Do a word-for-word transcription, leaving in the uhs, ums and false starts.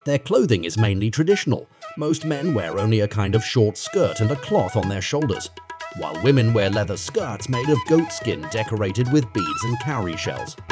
Their clothing is mainly traditional. Most men wear only a kind of short skirt and a cloth on their shoulders, while women wear leather skirts made of goat skin decorated with beads and cowrie shells.